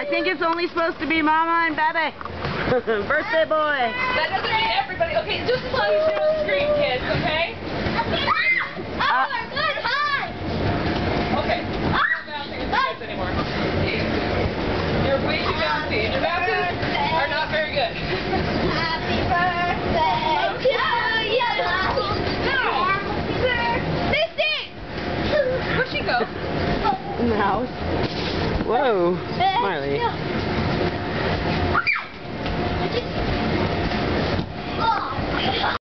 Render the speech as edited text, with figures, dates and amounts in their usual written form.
I think it's only supposed to be Mama and Bebe. Birthday boy. That doesn't mean everybody. Okay, just as long as you don't scream, kids, okay? Oh my God, hi! Okay. I'm not bouncing as kids anymore. You're way too bouncy. Your bounces are not very good. Happy birthday to you! Happy birthday! Sing! Where'd she go? In the house. Whoa, Marley. Oh.